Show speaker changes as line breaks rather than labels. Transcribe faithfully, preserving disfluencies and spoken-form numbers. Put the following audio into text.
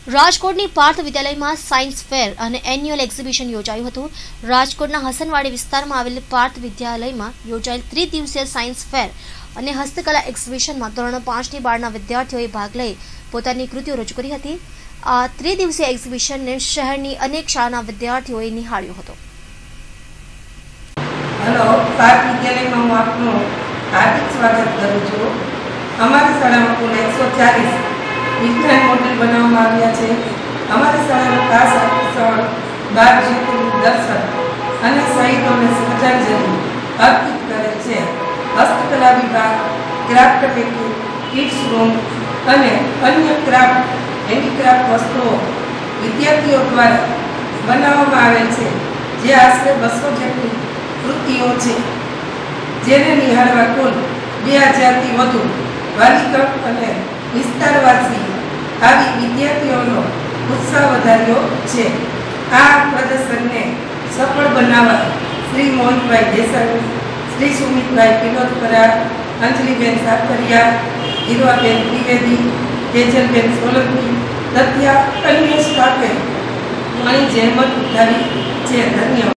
રાજકોટની પાર્થ વિદ્યાલયમાં science fair અને એન્યુઅલ એક્ઝિબિશન યોજાયું હતું। રાજકોટના હસનવાડી વિસ્તારમાં આવેલ પાર્થ વિદ્યાલયમાં યોજાયેલ ત્રિદિવસીય સાયન્સ ફેર અને હસ્તકલા એક્ઝિબિશનમાં ધોરણ પાંચ થી બાર ના વિદ્યાર્થીઓએ ભાગ લઈ પોતાની કૃતિઓ રજૂ કરી હતી। આ ત્રિદિવસીય એક્ઝિબિશનને શહેરની અનેક શાળાના વિદ્યાર્થીઓએ નિહાળ્યો હતો।
હેલો, પાર્થ વિદ્યાલયમાં હું આપનું હાર્દિક સ્વાગત કરું છું। અમારી શાળામાં કુલ એકસો ચાલીસ વિજ્ઞાન મોડેલ બનાવવામાં આવ્યા છે। અમારી શાળાનું ખાસ આકર્ષણ બાર જ્યોતિર્લિંગ દર્શન અને શહીદોને શ્રદ્ધાંજલિ અર્પિત કરે છે। હસ્તકલા વિભાગ, ક્રાફ્ટ મેકિંગ, કિડ્સ રૂમ અને અન્ય ક્રાફ્ટ હેન્ડીક્રાફ્ટ વસ્તુઓ વિદ્યાર્થીઓ દ્વારા બનાવવામાં આવે છે, જે આશરે બસો જેટલી કૃતિઓ છે, જેને નિહાળવા કુલ બે હજારથી વધુ વાલીગણ અને વિસ્તારવાસી આવી વિદ્યાર્થીઓનો ઉત્સાહ વધાર્યો છે। આ પ્રદર્શનને સફળ બનાવવા શ્રી મોહિતભાઈ દેસાઈ, શ્રી સુમિતભાઈ પિલોદપરા, અંજલિબેન સાકરિયા, હીરવાબેન ત્રિવેદી, તેજલબેન સોલંકી તથા અન્ય સ્ટાફે ઘણી જહેમત ઉઠાવી છે। ધન્યવાદ।